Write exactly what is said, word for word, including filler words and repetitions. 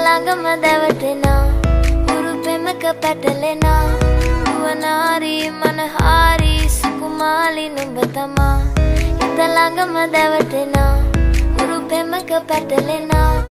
ළඟම දැවටෙනා උරු පෙමක පැටලෙනා වනාරි මනහාරි සුකුමාලි නුඹ තමා හිත ළඟම දැවටෙනා උරු පෙමක පැටලෙනා